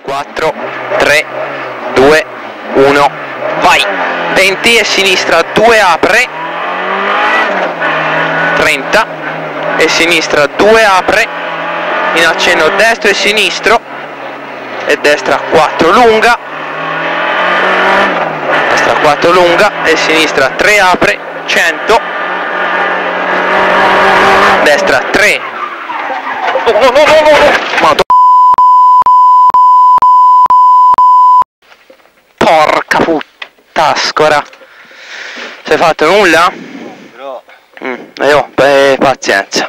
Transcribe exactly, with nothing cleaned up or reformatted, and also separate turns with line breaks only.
quattro, tre, due, uno, vai! venti e sinistra due apre, trenta e sinistra due apre, in accenno destro e sinistro e destra quattro lunga, destra quattro lunga e sinistra tre apre, cento, destra tre, no no no no no, no. Porca puttascora, sei fatto nulla?
No.
Mm, e io, beh, pazienza.